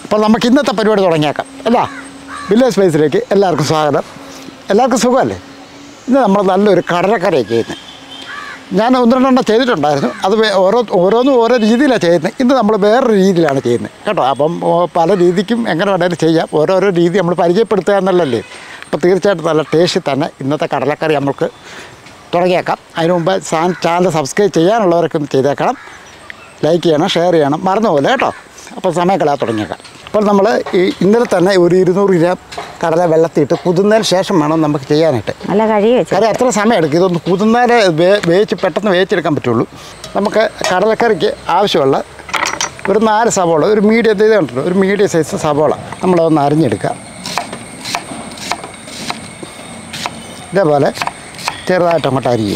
അപ്പോൾ നമുക്ക് ഇന്നത്തെ പരിപാടി തുടങ്ങിയേക്കാം അല്ലേ? വില്ലേജ് സ്പൈസിലേക്ക് എല്ലാവർക്കും സ്വാഗതം. എല്ലാവർക്കും സുഖമല്ലേ? ഇന്ന് നമ്മൾ നല്ലൊരു കടലക്കറിയാണ് ചെയ്യുന്നത്. ഞാൻ 1-2 ചെയ്തിട്ടുണ്ടായിരുന്നു. അത് ഓരോന്നും ഓരോ രീതിയിലാണ് ചെയ്യുന്നത്. ഇന്ന് നമ്മൾ വേറൊരു രീതിയിലാണ് ചെയ്യുന്നത് കേട്ടോ. അപ്പം പല രീതിക്കും എങ്ങനെ വേണമെങ്കിലും ചെയ്യാം. ഓരോരോ രീതി നമ്മൾ പരിചയപ്പെടുത്തുക എന്നുള്ളതല്ലേ. അപ്പോൾ തീർച്ചയായിട്ടും നല്ല ടേസ്റ്റിൽ തന്നെ ഇന്നത്തെ കടലക്കറി നമുക്ക് തുടങ്ങിയേക്കാം. അതിന് മുമ്പ് ചാനൽ സബ്സ്ക്രൈബ് ചെയ്യാനുള്ളവരൊക്കെ ഒന്ന് ചെയ്തേക്കണം. ലൈക്ക് ചെയ്യണം, ഷെയർ ചെയ്യണം, മറന്നുപോലെ കേട്ടോ. അപ്പോൾ സമയക്കളാ തുടങ്ങിയേക്കാം. അപ്പോൾ നമ്മൾ ഇന്നലെ തന്നെ ഒരു 200 ഗ്രാം കടല വെള്ളത്തിയിട്ട് കുതിർന്നതിന് ശേഷം വേണം നമുക്ക് ചെയ്യാനായിട്ട്. നല്ല കാര്യം അത്ര സമയം എടുക്കും. ഇതൊന്ന് കുതിർന്നാലേ പെട്ടെന്ന് വേവിച്ചെടുക്കാൻ പറ്റുള്ളൂ. നമുക്ക് കടലക്കറിക്ക് ആവശ്യമുള്ള ഒരു 4 സവോള, ഒരു മീഡിയം ഇത് കണ്ടിട്ടുണ്ട്, ഒരു മീഡിയം സൈസ് സവോള നമ്മളതൊന്ന് അരിഞ്ഞെടുക്കുക. ഇതേപോലെ ചെറുതായിട്ട് അങ്ങോട്ട് അരിയുക.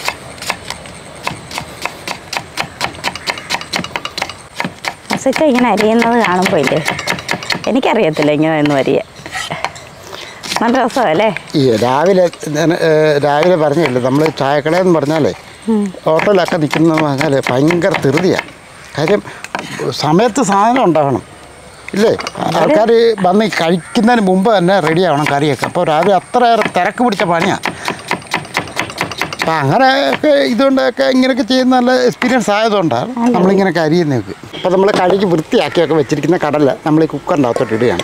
ഇങ്ങനെ അരിയുന്നത് കാണുമ്പോൾ ഇല്ലേ, എനിക്കറിയത്തില്ല ഇങ്ങനെ ഒന്നും അരിയ. നല്ല രസമല്ലേ? ഈ രാവിലെ പറഞ്ഞില്ലേ, നമ്മൾ ചായക്കടയെന്ന് പറഞ്ഞാലേ ഹോട്ടലൊക്കെ നിൽക്കുന്നതെന്ന് പറഞ്ഞാൽ ഭയങ്കര ധൃതിയാണ്. കാര്യം സമയത്ത് സാധനം ഉണ്ടാകണം ഇല്ലേ? ആൾക്കാർ വന്ന് കഴിക്കുന്നതിന് മുമ്പ് തന്നെ റെഡി ആവണം കറിയൊക്കെ. അപ്പോൾ രാവിലെ അത്രയേറെ തിരക്ക് പിടിച്ച പണിയാണ്. അപ്പം അങ്ങനെയൊക്കെ ഇതുകൊണ്ടൊക്കെ ഇങ്ങനെയൊക്കെ ചെയ്യുന്ന നല്ല എക്സ്പീരിയൻസ് ആയതുകൊണ്ടാണ് നമ്മളിങ്ങനെയൊക്കെ അരിയുന്നതൊക്കെ. അപ്പോൾ നമ്മൾ കഴുകി വൃത്തിയാക്കിയൊക്കെ വെച്ചിരിക്കുന്ന കടല നമ്മൾ ഈ കുക്കറിൻ്റെ അകത്തോട്ട് ഇടുകയാണ്.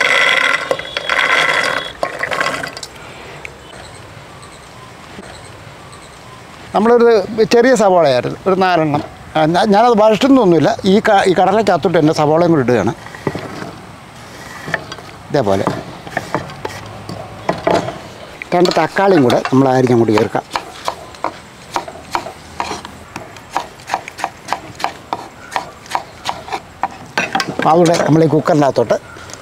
നമ്മളൊരു ചെറിയ സവോളയായിരുന്നു, ഒരു 4 എണ്ണം. ഞാനത് വഴറ്റുന്നൊന്നുമില്ല. ഈ കടലക്കകത്തോട്ട് തന്നെ സവോളയും കൂടി ഇടുകയാണ്. ഇതേപോലെ 2 തക്കാളിയും കൂടെ നമ്മൾ അരിഞ്ഞും കൂടി ചേർക്കാം. അതുകൂടെ നമ്മൾ ഈ കുക്കറിൻ്റെ അകത്തോട്ട്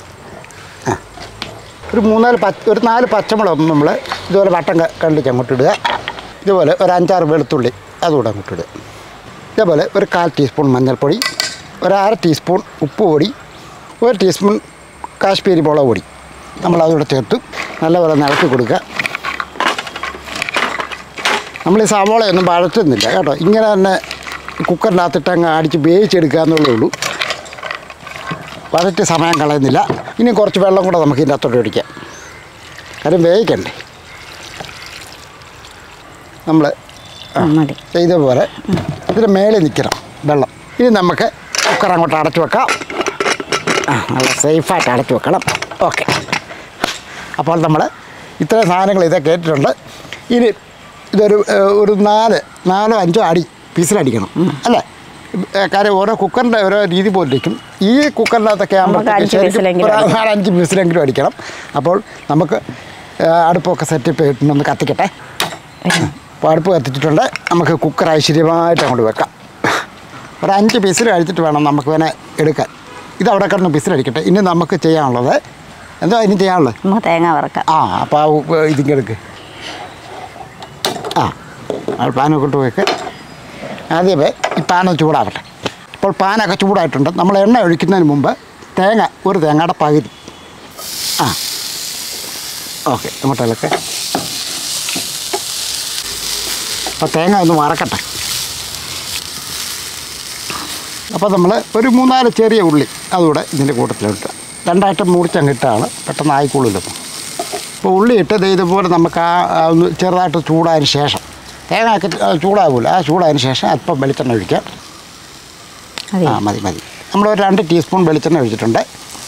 ഒരു 4 പച്ചമുളക് നമ്മൾ ഇതുപോലെ വട്ടം കണ്ടിച്ച് അങ്ങോട്ട് ഇടുക. ഇതുപോലെ ഒരു 5-6 വെളുത്തുള്ളി അതുകൂടെ അങ്ങോട്ട് ഇടുക. ഇതേപോലെ ഒരു 1/4 ടീസ്പൂൺ മഞ്ഞൾപ്പൊടി, ഒരു 1/2 ടീസ്പൂൺ ഉപ്പ് പൊടി, 1 ടീസ്പൂൺ കാശ്മീരി മുളക് പൊടി നമ്മളതുകൂടെ ചേർത്ത് നല്ലപോലെ ഇളക്കി കൊടുക്കുക. നമ്മൾ ഈ സവോളയൊന്നും വഴറ്റുന്നില്ല കേട്ടോ. ഇങ്ങനെ തന്നെ കുക്കറിൻ്റെ അകത്തിട്ട് അങ്ങ് അടിച്ച് വേവിച്ചെടുക്കുക എന്നുള്ളേ ഉള്ളൂ. വഴറ്റി സമയം കളയുന്നില്ല. ഇനി കുറച്ച് വെള്ളം കൂടെ നമുക്ക് ഇതിൻ്റെ അകത്തോട്ട് ഒഴിക്കാം. കാര്യം വേവിക്കണ്ടേ. നമ്മൾ ഇതേപോലെ ഇതിന് മേളിൽ നിൽക്കണം വെള്ളം. ഇനി നമുക്ക് കുക്കർ അങ്ങോട്ട് അടച്ചു വെക്കാം. നല്ല സേഫായിട്ട് അടച്ചു വെക്കണം. ഓക്കെ. അപ്പോൾ നമ്മൾ ഇത്രയും സാധനങ്ങൾ ഇതൊക്കെ കേട്ടിട്ടുണ്ട്. ഇനി ഇതൊരു 4-5 അടി പീസിലടിക്കണം അല്ലേ? കാര്യം ഓരോ കുക്കറിൻ്റെ ഓരോ രീതി പോലിരിക്കും. ഈ കുക്കറിനകത്തൊക്കെ ആകുമ്പോൾ 4-5 വിസിലെങ്കിലും അടിക്കണം. അപ്പോൾ നമുക്ക് അടുപ്പൊക്കെ സെറ്റ് ചെയ്തിട്ടൊന്ന് കത്തിക്കട്ടെ. അപ്പോൾ അടുപ്പ് കത്തിച്ചിട്ടുണ്ട്. നമുക്ക് കുക്കർ ഐശ്വര്യമായിട്ട് അങ്ങോട്ട് വെക്കാം. ഒരു 5 വിസിൽ അടിച്ചിട്ട് വേണം നമുക്ക് വേണേൽ എടുക്കാൻ. ഇത് അവിടെ കിടന്ന് വിസിലടിക്കട്ടെ. ഇനി നമുക്ക് ചെയ്യാനുള്ളത് എന്താ? ഇനി ചെയ്യാനുള്ളത് തേങ്ങ വറക്കാം. അപ്പോൾ ഇതിങ്ങനെ എടുക്ക്. പാനൊക്കെ ഇട്ട് വെക്ക്. ആദ്യമേ ഈ പാന ചൂടാവട്ടെ. ഇപ്പോൾ പാനൊക്കെ ചൂടായിട്ടുണ്ട്. നമ്മൾ എണ്ണ ഒഴിക്കുന്നതിന് മുമ്പ് ഒരു തേങ്ങയുടെ പകുതി ഓക്കെ അങ്ങോട്ടൊക്കെ. അപ്പോൾ തേങ്ങ ഒന്ന് വറക്കട്ടെ. അപ്പോൾ നമ്മൾ ഒരു 3-4 ചെറിയ ഉള്ളി അതുകൂടെ ഇതിൻ്റെ കൂട്ടത്തിലിട്ട് 2ആയിട്ട് മുറിച്ചങ്ങിട്ടാണ് പെട്ടെന്ന് ആയിക്കോളില്ല. അപ്പോൾ ഉള്ളി ഇട്ട് ഇതുപോലെ നമുക്ക് ഒന്ന് ചെറുതായിട്ട് ചൂടായതിന് ശേഷം തേങ്ങയൊക്കെ ചൂടാകില്ല. ആ ചൂടായതിന് ശേഷം അല്പം വെളിച്ചെണ്ണ ഒഴിക്കാം. മതി. നമ്മളൊരു 2 ടീസ്പൂൺ വെളിച്ചെണ്ണ ഒഴിച്ചിട്ടുണ്ട്.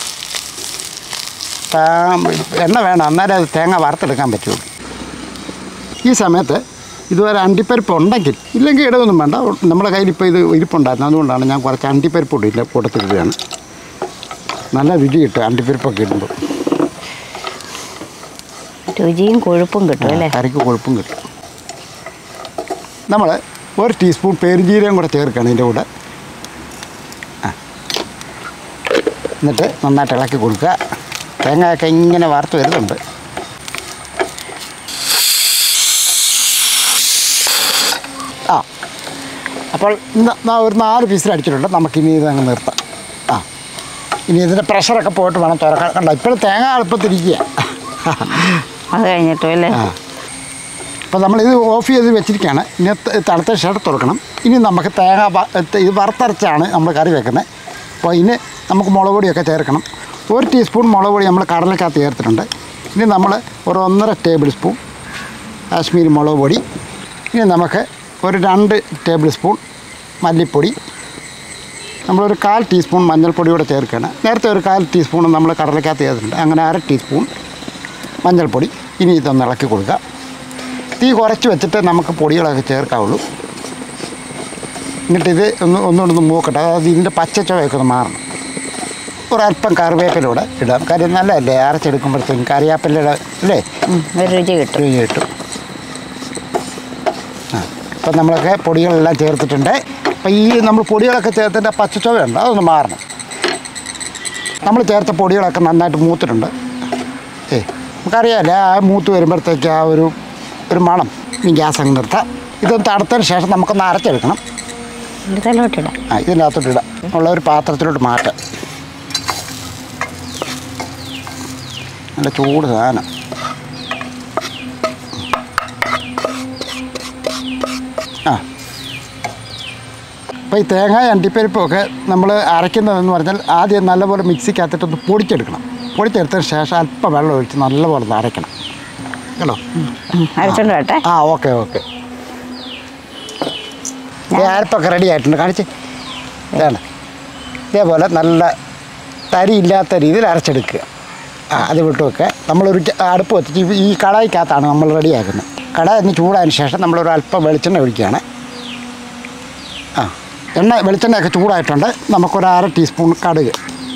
എണ്ണ വേണം, അന്നേരം അത് തേങ്ങ വറുത്തെടുക്കാൻ പറ്റുള്ളൂ. ഈ സമയത്ത് ഇതുവരെ അണ്ടിപ്പരിപ്പ് ഉണ്ടെങ്കിൽ, ഇല്ലെങ്കിൽ ഇടവൊന്നും വേണ്ട. നമ്മുടെ കയ്യിൽ ഇപ്പോൾ ഇത് ഇരിപ്പുണ്ടായിരുന്നു. അതുകൊണ്ടാണ് ഞാൻ കുറച്ച് അണ്ടിപ്പരിപ്പ് ഇടില്ല കൊടുത്തിടുകയാണ്. നല്ല രുചി കിട്ടും അണ്ടിപ്പരിപ്പൊക്കെ ഇടുമ്പോൾ. രുചിയും കൊഴുപ്പും കിട്ടും അല്ലേ? കറിക്ക് കൊഴുപ്പും കിട്ടും. നമ്മൾ 1 ടീസ്പൂൺ പെരുംജീരകം കൂടെ ചേർക്കണം ഇതിൻ്റെ കൂടെ. എന്നിട്ട് നന്നായിട്ട് ഇളക്കി കൊടുക്കുക. തേങ്ങയൊക്കെ ഇങ്ങനെ വാർത്ത് വരുന്നുണ്ട്. അപ്പോൾ ഒരു 4 പീസിൽ അടിച്ചിട്ടുണ്ട്. നമുക്കിനി ഇതങ്ങ് നിർത്താം. ഇനി ഇതിൻ്റെ പ്രഷറൊക്കെ പോയിട്ട് വേണം തുറക്കാൻ. കണ്ട ഇപ്പോഴും തേങ്ങ എളുപ്പത്തിരിക്കുക. അത് കഴിഞ്ഞിട്ടും അല്ലേ? അപ്പോൾ നമ്മളിത് ഓഫ് ചെയ്ത് വെച്ചിരിക്കുകയാണ്. ഇനി തണുത്ത ശേഷം തുറക്കണം. ഇനി നമുക്ക് തേങ്ങ ഇത് വറുത്തരച്ചാണ് നമ്മൾ കറി വെക്കുന്നത്. അപ്പോൾ ഇനി നമുക്ക് മുളക് പൊടിയൊക്കെ ചേർക്കണം. 1 ടീസ്പൂൺ മുളക് പൊടി നമ്മൾ കടലക്കകത്ത് ചേർത്തിട്ടുണ്ട്. ഇനി നമ്മൾ ഒരു 1.5 ടേബിൾ സ്പൂൺ കാശ്മീരി മുളക് പൊടി. ഇനി നമുക്ക് ഒരു 2 ടേബിൾ സ്പൂൺ മല്ലിപ്പൊടി, നമ്മളൊരു 1/4 ടീസ്പൂൺ മഞ്ഞൾപ്പൊടി കൂടെ ചേർക്കുകയാണ്. നേരത്തെ ഒരു 1/4 ടീസ്പൂൺ നമ്മൾ കടലക്കകത്ത് ചേർത്തിട്ടുണ്ട്. അങ്ങനെ 1/2 ടീസ്പൂൺ മഞ്ഞൾപ്പൊടി. ഇനി ഇതൊന്ന് ഇളക്കി കൊടുക്കുക. തീ കുറച്ച് വെച്ചിട്ട് നമുക്ക് പൊടികളൊക്കെ ചേർക്കാവുള്ളൂ. എന്നിട്ടിത് ഒന്നുകൊണ്ടൊന്ന് മൂക്കട്ടെ, അതായത് ഇതിൻ്റെ പച്ചച്ചുവയൊക്കെ ഒന്ന് മാറണം. ഒരല്പം കറിവേപ്പിലൂടെ ഇടാം. കാര്യം നല്ലതല്ലേ അരച്ചെടുക്കുമ്പോഴത്തേക്കും കറിവേപ്പിലയുടെ അല്ലേ രുചി കിട്ടും. രുചി കിട്ടും. ഇപ്പം നമ്മളൊക്കെ പൊടികളെല്ലാം ചേർത്തിട്ടുണ്ട്. അപ്പോൾ ഈ നമ്മൾ പൊടികളൊക്കെ ചേർത്തിട്ട് പച്ചച്ചുവയുണ്ട്, അതൊന്ന് മാറണം. നമ്മൾ ചേർത്ത പൊടികളൊക്കെ നന്നായിട്ട് മൂത്തിട്ടുണ്ട്. നമുക്കറിയാമല്ലേ ആ മൂത്ത് വരുമ്പോഴത്തേക്ക് ആ ഒരു മണം. ഇനി ഗ്യാസ് അങ്ങ് നിർത്താം. ഇതൊന്ന് തണുത്തതിന് ശേഷം നമുക്കൊന്ന് അരച്ചെടുക്കണം. ഇതിലോട്ടിടാം. ഇതിൻ്റെ അകത്തോട്ടിടാം. ഉള്ള ഒരു പാത്രത്തിലോട്ട് മാറ്റാം. നല്ല ചൂട് സാധനം. അപ്പോൾ ഈ തേങ്ങ അണ്ടിപ്പരിപ്പൊക്കെ നമ്മൾ അരയ്ക്കുന്നതെന്ന് പറഞ്ഞാൽ ആദ്യം നല്ലപോലെ മിക്സിക്കകത്തിട്ടൊന്ന് പൊടിച്ചെടുക്കണം. പൊടിച്ചെടുത്തതിന് ശേഷം അല്പം വെള്ളം ഒഴിച്ച് നല്ലപോലെ ഒന്ന് അരയ്ക്കണം കേട്ടോ. അരച്ചോണ്ട് വേട്ടെ. ഓക്കെ. അരപ്പൊക്കെ റെഡി ആയിട്ടുണ്ട്. കാണിച്ച് ഇതാണ്. ഇതേപോലെ നല്ല തരിയില്ലാത്ത രീതിയിൽ അരച്ചെടുക്കുക. അത് വിട്ട് വെക്കുക. നമ്മളൊരു അടുപ്പ് വെച്ചിട്ട് ഈ കടായിക്കകത്താണ് നമ്മൾ റെഡിയാക്കുന്നത്. കടായി ഒന്ന് ചൂടായതിന് ശേഷം നമ്മളൊരു അല്പം വെളിച്ചെണ്ണ ഒഴിക്കുകയാണ്. വെളിച്ചെണ്ണയൊക്കെ ചൂടായിട്ടുണ്ട്. നമുക്കൊരു 1/2 ടീസ്പൂൺ കടുക്.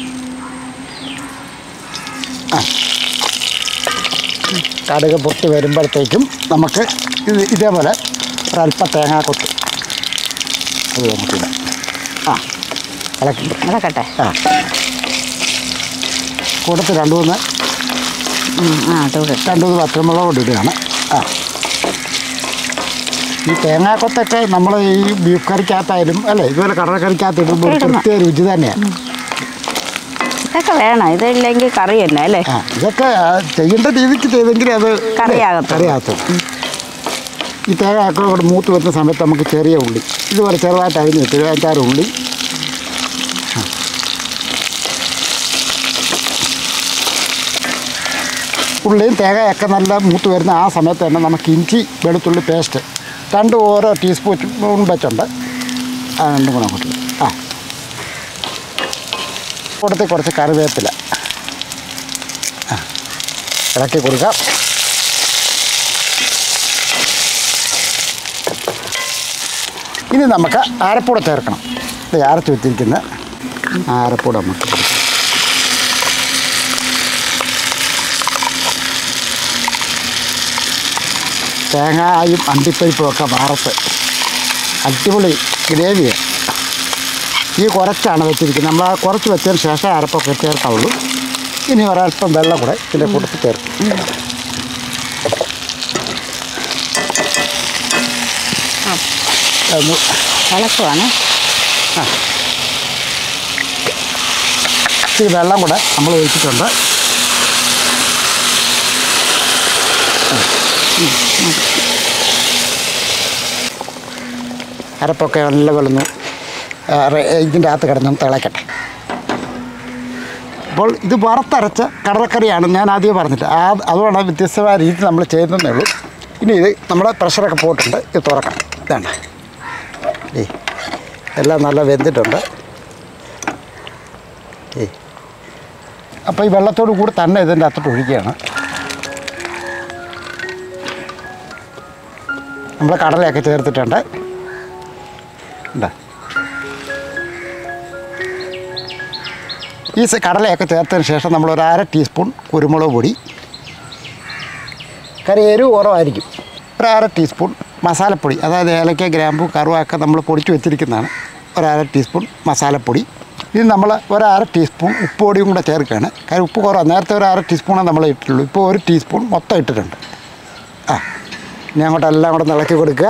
കടുക് പൊട്ടി വരുമ്പോഴത്തേക്കും നമുക്ക് ഇതേപോലെ ഒരല്പം തേങ്ങാക്കൊത്ത് അത് നമുക്കിടാം. ഇളക്കട്ടെ. കൊടുത്ത് 2-3 പച്ചമുളക് കൊണ്ട് ഇടുകയാണ്. ഈ തേങ്ങാക്കൊത്തൊക്കെ നമ്മൾ ഈ ബീഫ് കറിക്കകത്തായാലും അല്ലേ ഇതുപോലെ കടലക്കറിക്കകത്ത് ഇടുമ്പോൾ ഒരു പ്രത്യേക രുചി തന്നെയാണ്. ഇതൊക്കെ വേണം, ഇതില്ലെങ്കിൽ കറി തന്നെ അല്ലേ. ഇതൊക്കെ ചെയ്യേണ്ട രീതിക്ക് ചെയ്തെങ്കിൽ അത് കറിയാകത്തും. ഈ തേങ്ങയൊക്കെ കൂടെ മൂത്ത് വരുന്ന സമയത്ത് നമുക്ക് ചെറിയ ഉള്ളി ഇതുപോലെ ചെറുതായിട്ട് അരിഞ്ഞ് വെച്ച് 5-6 ഉള്ളി. ഉള്ളിയും തേങ്ങയൊക്കെ നല്ല മൂത്ത് വരുന്ന ആ സമയത്ത് തന്നെ നമുക്ക് ഇഞ്ചി വെളുത്തുള്ളി പേസ്റ്റ് 2 ഓരോ ടീസ്പൂൺ വെച്ചുണ്ട്. 2 കൂടെ കൂട്ടി കൊടുത്ത് കുറച്ച് കറിവേപ്പില ഇളക്കി കൊടുക്കാം. ഇനി നമുക്ക് അരപ്പൂട ചേർക്കണം. ഇത് അരച്ച് വെച്ചിരിക്കുന്ന അരപ്പൂട നമുക്ക് തേങ്ങായും അണ്ടിപ്പരിപ്പും ഒക്കെ വറുത്ത് അടിപൊളി ഗ്രേവിയാണ്. ഈ കുറച്ചാണ് വെച്ചിരിക്കുന്നത്. നമ്മൾ കുറച്ച് വെച്ചതിന് ശേഷം അരപ്പൊക്കെ ചേർക്കാവുള്ളൂ. ഇനി ഒരല്പം വെള്ളം കൂടെ ഇതിൻ്റെ കൂട്ടത്തിൽ ചേർക്കും. ഇളക്കുവാണ്. ഇത്തിരി വെള്ളം കൂടെ നമ്മൾ ഒഴിച്ചിട്ടുണ്ട്. അരപ്പൊക്കെ നല്ല വെള്ളം ഇതിൻ്റെ അകത്ത് കിടന്ന് തിളക്കട്ടെ. അപ്പോൾ ഇത് വറുത്തരച്ച കടലക്കറിയാണ് ഞാൻ ആദ്യം പറഞ്ഞിട്ട്. അതുകൊണ്ട് വ്യത്യസ്തമായ രീതി നമ്മൾ ചെയ്യുന്നതേ ഉള്ളൂ. ഇനി ഇത് നമ്മുടെ പ്രഷറൊക്കെ പോയിട്ടുണ്ട്. ഇത് തുറക്കണം. ഇതാണ് എല്ലാം നല്ല വെന്തിട്ടുണ്ട്. അപ്പോൾ ഈ വെള്ളത്തോട് കൂടി തന്നെ ഇതിൻ്റെ അകത്തോട്ട് ഒഴിക്കുകയാണ്. നമ്മൾ കടലയൊക്കെ ചേർത്തിട്ടുണ്ട്. ഈ കടലയൊക്കെ ചേർത്തതിന് ശേഷം നമ്മൾ 1/2 ടീസ്പൂൺ കുരുമുളക് പൊടി, എരിവ് കുറവായിരിക്കും. 1/2 ടീസ്പൂൺ മസാലപ്പൊടി, അതായത് ഏലക്ക ഗ്രാമ്പു കറുവൊക്കെ നമ്മൾ പൊടിച്ച് വെച്ചിരിക്കുന്നതാണ്. 1/2 ടീസ്പൂൺ മസാലപ്പൊടി. ഇത് നമ്മൾ 1/2 ടീസ്പൂൺ ഉപ്പ് പൊടിയും കൂടെ ചേർക്കുകയാണ്. കാര്യം ഉപ്പ് കുറവാണ്. നേരത്തെ 1/2 ടീസ്പൂണേ നമ്മൾ ഇട്ടുള്ളൂ. ഇപ്പോൾ 1 ടീസ്പൂൺ മൊത്തം ഇട്ടിട്ടുണ്ട്. ഇനി അങ്ങോട്ടെല്ലാം കൂടെ ഇളക്കി കൊടുക്കുക.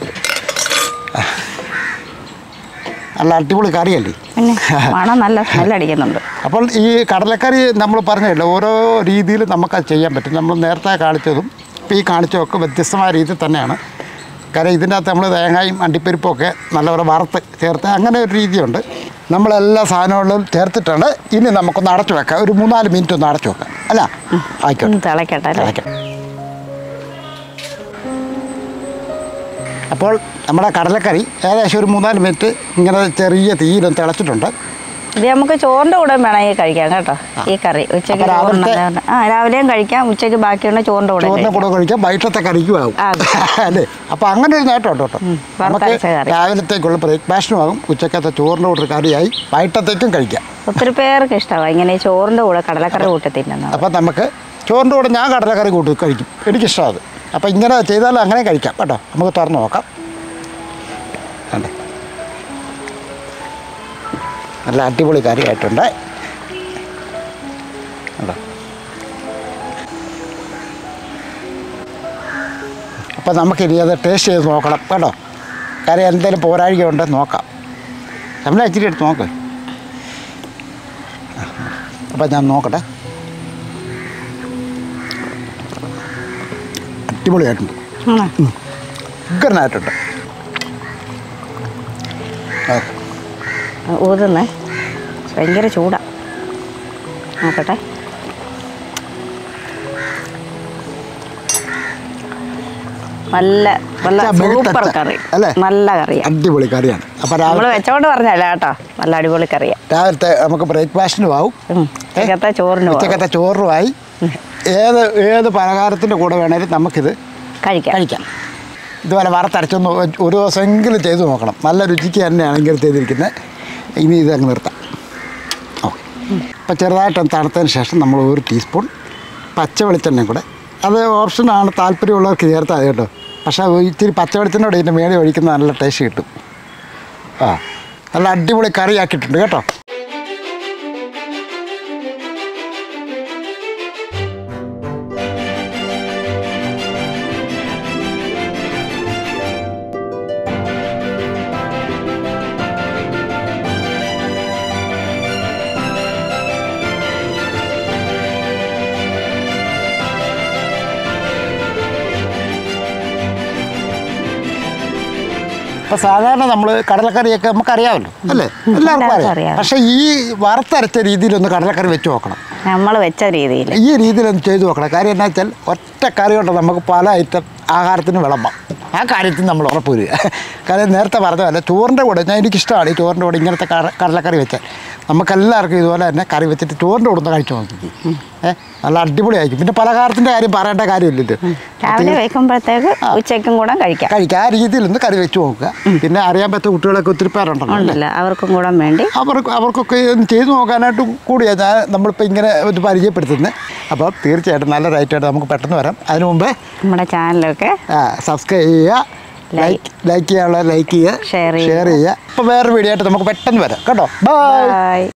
നല്ല അടിപൊളി കറിയല്ലേ. നല്ല സ്മെല്ലടിക്കുന്നുണ്ട്. അപ്പോൾ ഈ കടലക്കറി നമ്മൾ പറഞ്ഞല്ലോ ഓരോ രീതിയിൽ നമുക്കത് ചെയ്യാൻ പറ്റും. നമ്മൾ നേരത്തെ കാണിച്ചതും ഇപ്പോൾ ഈ കാണിച്ചതൊക്കെ വ്യത്യസ്തമായ രീതിയിൽ തന്നെയാണ്. കാര്യം ഇതിൻ്റെ അകത്ത് നമ്മൾ തേങ്ങയും അണ്ടിപ്പരിപ്പും ഒക്കെ നല്ലപോലെ വറുത്ത് ചേർത്ത് അങ്ങനെ ഒരു രീതിയുണ്ട്. നമ്മളെല്ലാ സാധനങ്ങളും ചേർത്തിട്ടാണ്. ഇനി നമുക്കൊന്ന് അടച്ചു വെക്കാം, ഒരു 3-4 മിനിറ്റ് ഒന്ന് അടച്ചു വെക്കാം അല്ല. ആയിക്കോട്ടെ, തിളക്കട്ടെ. അപ്പോൾ നമ്മുടെ കടലക്കറി ഏകദേശം ഒരു 3-4 മിനിറ്റ് ഇങ്ങനെ ചെറിയ തീയിലൊന്ന് തിളച്ചിട്ടുണ്ട്. ഇത് നമുക്ക് ചോറിൻ്റെ കൂടെ വേണമെങ്കിൽ കഴിക്കാം കേട്ടോ. ഈ കറി ഉച്ചയ്ക്ക് രാവിലെയും കഴിക്കാം, ഉച്ചയ്ക്ക് ബാക്കിയുള്ള ചോറിൻ്റെ കൂടെ കഴിക്കാം, വൈകിട്ടത്തെ കറിക്കും ആകും അല്ലേ. അപ്പോൾ അങ്ങനെ ഒരു നേട്ടം ഉണ്ട് കേട്ടോ. നമുക്ക് രാവിലത്തേക്കുള്ള ബ്രേക്ക്ഫാസ്റ്റിനും ആകും, ഉച്ചക്കത്തെ ചോറിൻ്റെ കൂടെ കറിയായി വൈകിട്ടത്തേക്കും കഴിക്കാം. ഒത്തിരി പേർക്ക് ഇഷ്ടമാണ് ഇങ്ങനെ ചോറിൻ്റെ കൂടെ കടലക്കറി കൂട്ടി തിന്നുന്നത്. അപ്പം നമുക്ക് ചോറിൻ്റെ കൂടെ ഞാൻ കടലക്കറി കൂട്ടി കഴിക്കും, എനിക്കിഷ്ടമാണ് അത്. അപ്പോൾ ഇങ്ങനെ ചെയ്താൽ അങ്ങനെ കഴിക്കാം കേട്ടോ. നമുക്ക് തുറന്ന് നോക്കാം. അല്ലേ, നല്ല അടിപൊളി കറിയായിട്ടുണ്ട് കേട്ടോ. അപ്പോൾ നമുക്കിനി അത് ടേസ്റ്റ് ചെയ്ത് നോക്കണം കേട്ടോ. കറി എന്തെങ്കിലും പോരാഴിക ഉണ്ടെന്ന് നോക്കാം. നമ്മൾ ഇച്ചിരി എടുത്ത് നോക്ക്. അപ്പം ഞാൻ നോക്കട്ടെ. അടിപൊളിയായിട്ടുണ്ട്, ഉഗ്രനായിട്ടുണ്ട്. ഊതുന്നേ ഭയങ്കര ചൂടാ, നോക്കട്ടെ. നല്ല സൂപ്പർ കറി, നല്ല കറിയാണ്, അടിപൊളി കറിയാണ്. അപ്പം നമ്മൾ വെച്ചോണ്ട് പറഞ്ഞല്ല കേട്ടോ, നല്ല അടിപൊളി കറിയാണ്. രാവിലത്തെ നമുക്ക് ബ്രേക്ക്ഫാസ്റ്റിനും ആവും, ഉച്ചക്കത്തെ ചോറിനുമായി. ഏത് പലഹാരത്തിൻ്റെ കൂടെ വേണേലും നമുക്കിത് കഴിക്കാം. ഇതുപോലെ വറുത്തരച്ചൊന്ന് ഒരു ദിവസമെങ്കിലും ചെയ്ത് നോക്കണം. നല്ല രുചിക്ക് തന്നെയാണെങ്കിൽ ചെയ്തിരിക്കുന്നത്. ഇനി ഇതങ്ങ് നിർത്താം. ഓക്കെ, അപ്പോൾ ചെറുതായിട്ടൊന്ന് തണുത്തതിന് ശേഷം നമ്മൾ 1 ടീസ്പൂൺ പച്ച വെളിച്ചെണ്ണയും കൂടെ, അത് ഓപ്ഷനാണ്, താല്പര്യമുള്ളവർക്ക് ചേർത്താൽ മതി കേട്ടോ. പക്ഷേ ഇച്ചിരി പച്ച വെളിച്ചെണ്ണയോടെ ഇതിൻ്റെ മേളിൽ ഒഴിക്കുന്ന നല്ല ടേസ്റ്റ് കിട്ടും. നല്ല അടിപൊളി കറിയാക്കിയിട്ടുണ്ട് കേട്ടോ. ഇപ്പോൾ സാധാരണ നമ്മൾ കടലക്കറിയൊക്കെ നമുക്കറിയാമല്ലോ അല്ലേ, എല്ലാവർക്കും അറിയാം. പക്ഷേ ഈ വറുത്തരച്ച രീതിയിലൊന്ന് കടലക്കറി വെച്ച് നോക്കണം. നമ്മൾ വെച്ച രീതിയിൽ ഈ രീതിയിലൊന്ന് ചെയ്ത് നോക്കണം. കാര്യം എന്താ വെച്ചാൽ ഒറ്റ കറി കൊണ്ട് നമുക്ക് പല ഐറ്റം ആഹാരത്തിന് വിളമ്പാം. ആ കാര്യത്തിൽ നമ്മൾ ഉറപ്പ് വരിക. കാര്യം നേരത്തെ പറഞ്ഞതല്ല, ചോറിൻ്റെ കൂടെ എനിക്കിഷ്ടമാണ് ഈ ചോറിൻ്റെ കൂടെ ഇങ്ങനത്തെ കടലക്കറി വെച്ചാൽ. നമുക്കെല്ലാവർക്കും ഇതുപോലെ തന്നെ കറി വെച്ചിട്ട് ചോറിൻ്റെ കൂടെ ഒന്ന് കഴിച്ചു നോക്കി. നല്ല അടിപൊളിയായിരിക്കും. പിന്നെ പലഹാരത്തിൻ്റെ കാര്യം പറയേണ്ട കാര്യമില്ലല്ലോ. രാവിലെ വയ്ക്കുമ്പോഴത്തേക്ക് ഉച്ചയ്ക്കും കൂടെ കഴിക്കാം. ആ രീതിയിലൊന്ന് കറി വെച്ച് നോക്കുക. പിന്നെ അറിയാൻ പറ്റുന്ന കുട്ടികളൊക്കെ ഒത്തിരി പേരുണ്ടല്ലോ, അവർക്കും കൂടെ വേണ്ടി അവർക്കൊക്കെ ചെയ്തു നോക്കാനായിട്ട് കൂടിയാണ് ഞാൻ നമ്മളിപ്പോൾ ഇങ്ങനെ ഇത് പരിചയപ്പെടുത്തുന്നത്. അപ്പോൾ തീർച്ചയായിട്ടും നല്ല റൈറ്റായിട്ട് നമുക്ക് പെട്ടെന്ന് വരാം. അതിനു മുമ്പേ നമ്മുടെ ചാനലൊക്കെ സബ്സ്ക്രൈബ് ചെയ്യുക, ലൈക്ക് ചെയ്യാനുള്ളത് ലൈക്ക് ചെയ്യുക, ഷെയർ ചെയ്യുക. അപ്പോൾ വേറൊരു വീഡിയോ ആയിട്ട് നമുക്ക് പെട്ടെന്ന് വരാം കേട്ടോ. ബൈ.